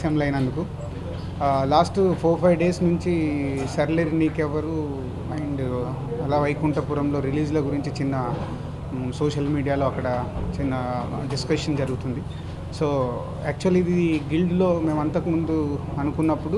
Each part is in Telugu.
అవకాశం లేనందుకు. లాస్ట్ 4-5 డేస్ నుంచి సర్లేరు నీకెవరు అండ్ అలా వైకుంఠపురంలో రిలీజ్ల గురించి చిన్న సోషల్ మీడియాలో అక్కడ చిన్న డిస్కషన్ జరుగుతుంది. సో యాక్చువల్లీ ఇది గిల్డ్లో మేము అంతకుముందు అనుకున్నప్పుడు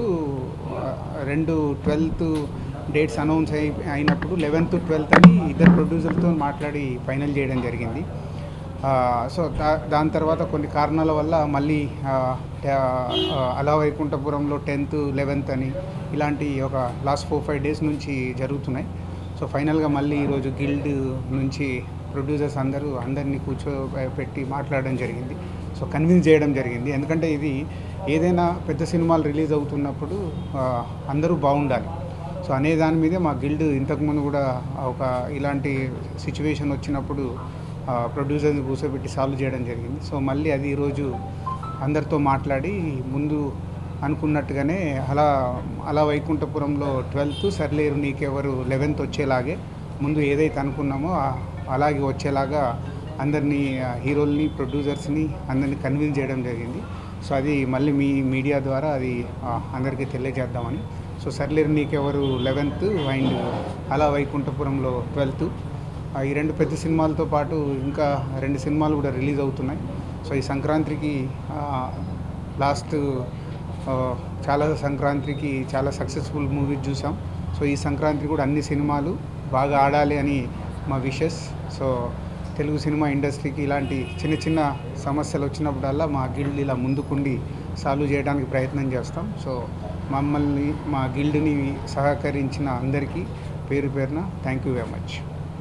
12th డేట్స్ అనౌన్స్ అయినప్పుడు 11th 12th అని ఇద్దరు ప్రొడ్యూసర్తో మాట్లాడి ఫైనల్ చేయడం జరిగింది. సో దాని తర్వాత కొన్ని కారణాల వల్ల మళ్ళీ అలా వైకుంఠపురంలో 10th 11th అని ఇలాంటి ఒక లాస్ట్ 4-5 డేస్ నుంచి జరుగుతున్నాయి. సో ఫైనల్గా మళ్ళీ ఈరోజు గిల్డ్ నుంచి ప్రొడ్యూసర్స్ అందరినీ కూర్చోబెట్టి మాట్లాడడం జరిగింది. సో కన్విన్స్ చేయడం జరిగింది. ఎందుకంటే ఇది ఏదైనా పెద్ద సినిమాలు రిలీజ్ అవుతున్నప్పుడు అందరూ బాగుండాలి. సో అనే దాని మీదే మా గిల్డ్ ఇంతకుముందు కూడా ఒక ఇలాంటి సిచ్యువేషన్ వచ్చినప్పుడు ప్రొడ్యూసర్ని కూర్చోబెట్టి సాల్వ్ చేయడం జరిగింది. సో మళ్ళీ అది ఈరోజు అందరితో మాట్లాడి ముందు అనుకున్నట్టుగానే అలా వైకుంఠపురంలో 12th సర్లేరు నీకెవరు 11th వచ్చేలాగే ముందు ఏదైతే అనుకున్నామో అలాగే వచ్చేలాగా అందరినీ హీరోల్ని ప్రొడ్యూసర్స్ని అందరినీ కన్విన్స్ చేయడం జరిగింది. సో అది మళ్ళీ మీ మీడియా ద్వారా అది అందరికీ తెలియజేద్దామని. సో సర్లేరు నీకెవరు 11th అండ్ అలా వైకుంఠపురంలో 12th. ఈ 2 పెద్ద సినిమాలతో పాటు ఇంకా 2 సినిమాలు కూడా రిలీజ్ అవుతున్నాయి. సో ఈ సంక్రాంతికి లాస్ట్ సంక్రాంతికి చాలా సక్సెస్ఫుల్ మూవీస్ చూసాం. సో ఈ సంక్రాంతి కూడా అన్ని సినిమాలు బాగా ఆడాలి అని మా విషెస్. సో తెలుగు సినిమా ఇండస్ట్రీకి ఇలాంటి చిన్న చిన్న సమస్యలు వచ్చినప్పుడల్లా మా గిల్డ్ ఇలా ముందుకుండి సాల్వ్ చేయడానికి ప్రయత్నం చేస్తాం. సో మమ్మల్ని మా గిల్డ్ని సహకరించిన అందరికీ పేరు పేరున థ్యాంక్ యూ వెరీ మచ్.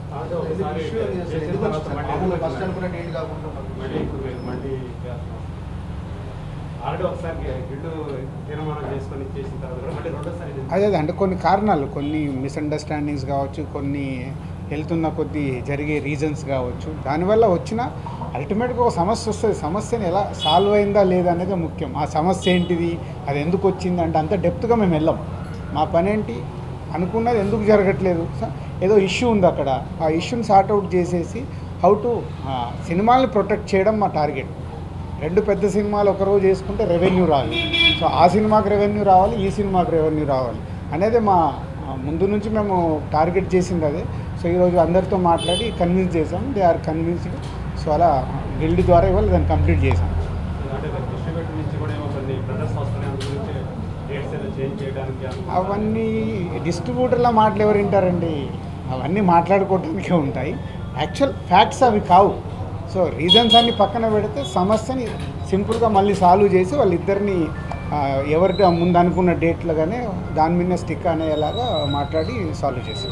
అదే అంటే కొన్ని కారణాలు, కొన్ని మిస్అండర్స్టాండింగ్స్ కావచ్చు, కొన్ని వెళ్తున్న కొద్దీ జరిగే రీజన్స్ కావచ్చు, దానివల్ల వచ్చిన అల్టిమేట్గా ఒక సమస్య వస్తుంది. సమస్యని ఎలా సాల్వ్ అయిందా లేదా అనేది ముఖ్యం. ఆ సమస్య ఏంటిది, అది ఎందుకు వచ్చింది అంటే అంత డెప్త్గా మేము వెళ్ళాం. మా పని ఏంటి, అనుకున్నది ఎందుకు జరగట్లేదు, ఏదో ఇష్యూ ఉంది అక్కడ, ఆ ఇష్యూని సార్ట్అవుట్ చేసేసి హౌ టు సినిమాల్ని ప్రొటెక్ట్ చేయడం మా టార్గెట్. 2 పెద్ద సినిమాలు ఒకరోజు చేసుకుంటే రెవెన్యూ రావాలి. సో ఆ సినిమాకి రెవెన్యూ రావాలి, ఈ సినిమాకి రెవెన్యూ రావాలి అనేది మా ముందు నుంచి మేము టార్గెట్ చేసింది అదే. సో ఈరోజు అందరితో మాట్లాడి కన్విన్స్ చేసాం. They are convinced. సో అలా గిల్డ్ ద్వారా ఇవాళ దాన్ని కంప్లీట్ చేసాం. అవన్నీ డిస్ట్రిబ్యూటర్ల మాటలు ఎవరు వింటారండి, అవన్నీ మాట్లాడుకోవడానికే ఉంటాయి. యాక్చువల్ ఫ్యాక్ట్స్ అవి కావు. సో రీజన్స్ అన్ని పక్కన పెడితే సమస్యని సింపుల్గా మళ్ళీ సాల్వ్ చేసి వాళ్ళిద్దరిని ఎవరికి ముందు అనుకున్న డేట్లుగానే దాని మీద స్టిక్ అనేలాగా మాట్లాడి సాల్వ్ చేశాం.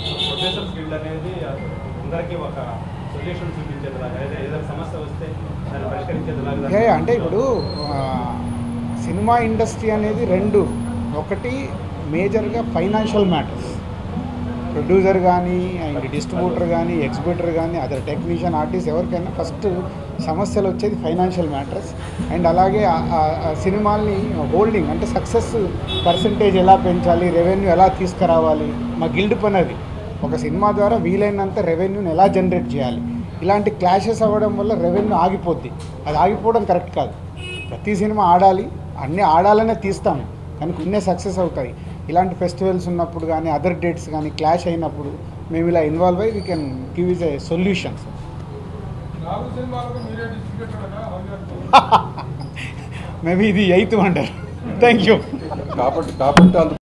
అంటే ఇప్పుడు సినిమా ఇండస్ట్రీ అనేది 2, ఒకటి మేజర్గా ఫైనాన్షియల్ మ్యాటర్స్. ప్రొడ్యూసర్ కానీ అండ్ డిస్ట్రిబ్యూటర్ కానీ ఎగ్జిబిటర్ కానీ అదర్ టెక్నీషియన్ ఆర్టిస్ట్ ఎవరికైనా ఫస్ట్ సమస్యలు వచ్చేది ఫైనాన్షియల్ మ్యాటర్స్. అండ్ అలాగే సినిమాల్ని హోల్డింగ్ అంటే సక్సెస్ పర్సంటేజ్ ఎలా పెంచాలి, రెవెన్యూ ఎలా తీసుకురావాలి, మా గిల్డ్ పని అది. ఒక సినిమా ద్వారా వీలైనంత రెవెన్యూని ఎలా జనరేట్ చేయాలి. ఇలాంటి క్లాషెస్ అవ్వడం వల్ల రెవెన్యూ ఆగిపోద్ది. అది ఆగిపోవడం కరెక్ట్ కాదు. ప్రతి సినిమా ఆడాలి, అన్నీ ఆడాలనే తీస్తాము, కానీ కొన్నే సక్సెస్ అవుతాయి. ఇలాంటి ఫెస్టివల్స్ ఉన్నప్పుడు కానీ అదర్ డేట్స్ కానీ క్లాష్ అయినప్పుడు మేము ఇలా ఇన్వాల్వ్ అయ్యి we can give is a solutions. Maybe ఇది 8th వండర్. Thank you.